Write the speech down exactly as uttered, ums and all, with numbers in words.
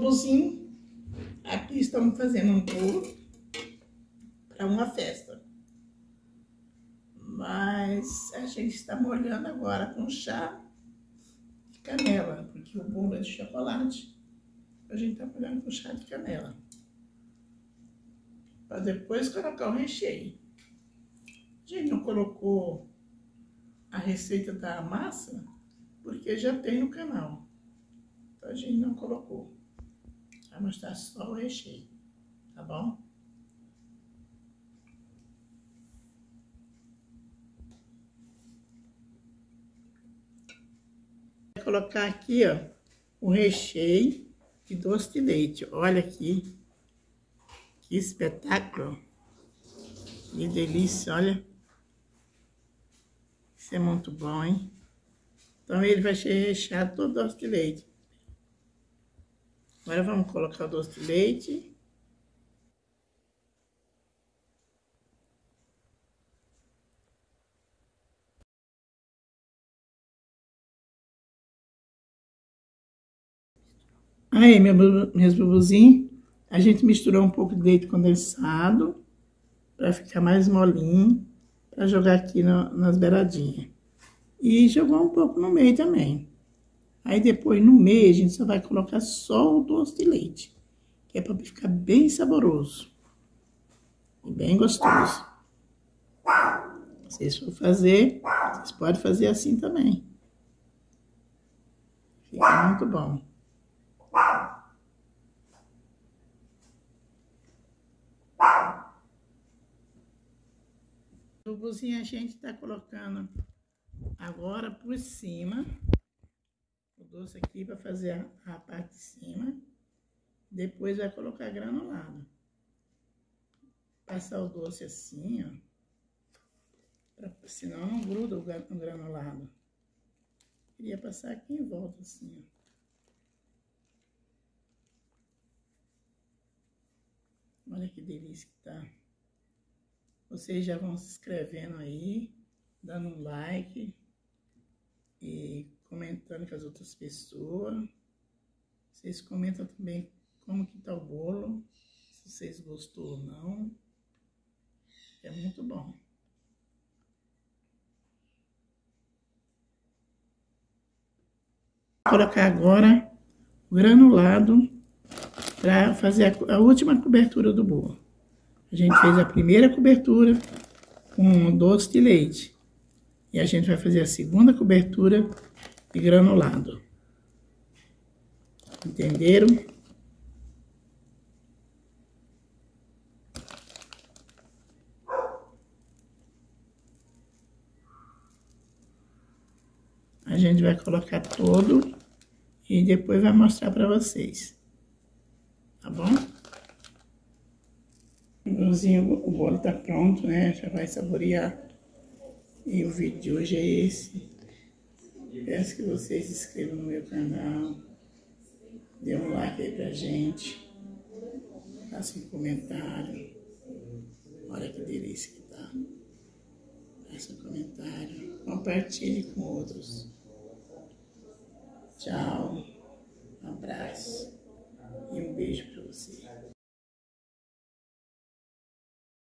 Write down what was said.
Bolozinho, aqui estamos fazendo um bolo para uma festa. Mas a gente está molhando agora com chá de canela, porque o bolo é de chocolate. A gente está molhando com chá de canela. Para depois colocar o recheio. A gente não colocou a receita da massa, porque já tem no canal. Então a gente não colocou. Vai mostrar só o recheio, tá bom? Vou colocar aqui, ó, o recheio de doce de leite. Olha aqui, que espetáculo, que delícia, olha. Isso é muito bom, hein? Então ele vai ser recheado todo doce de leite. Agora vamos colocar o doce de leite. Aí, meu, meus bubuzinhos, a gente misturou um pouco de leite condensado para ficar mais molinho, para jogar aqui no, nas beiradinhas. E jogou um pouco no meio também. Aí depois no meio a gente só vai colocar só o doce de leite, que é para ficar bem saboroso e bem gostoso. Se vocês for fazer, vocês podem fazer assim também. Fica muito bom. O bubuzinho a gente tá colocando agora por cima o doce aqui para fazer a, a parte de cima. Depois vai colocar granulado. Passar o doce assim, ó. Pra, senão não gruda o granulado. Queria passar aqui em volta assim, ó. Olha que delícia que tá. Vocês já vão se inscrevendo aí, dando um like e comentando com as outras pessoas. Vocês comentam também como que tá o bolo, se vocês gostou ou não. É muito bom. Vou colocar agora o granulado para fazer a, a última cobertura do bolo. A gente fez a primeira cobertura com doce de leite. E a gente vai fazer a segunda cobertura de granulado. Entenderam? A gente vai colocar todo e depois vai mostrar para vocês. Tá bom? O bolo tá pronto, né? Já vai saborear. E o vídeo de hoje é esse. Peço que vocês se inscrevam no meu canal. Dê um like aí pra gente. Faça um comentário. Olha que delícia que tá. Faça um comentário. Compartilhe com outros. Tchau. Um abraço. E um beijo pra vocês.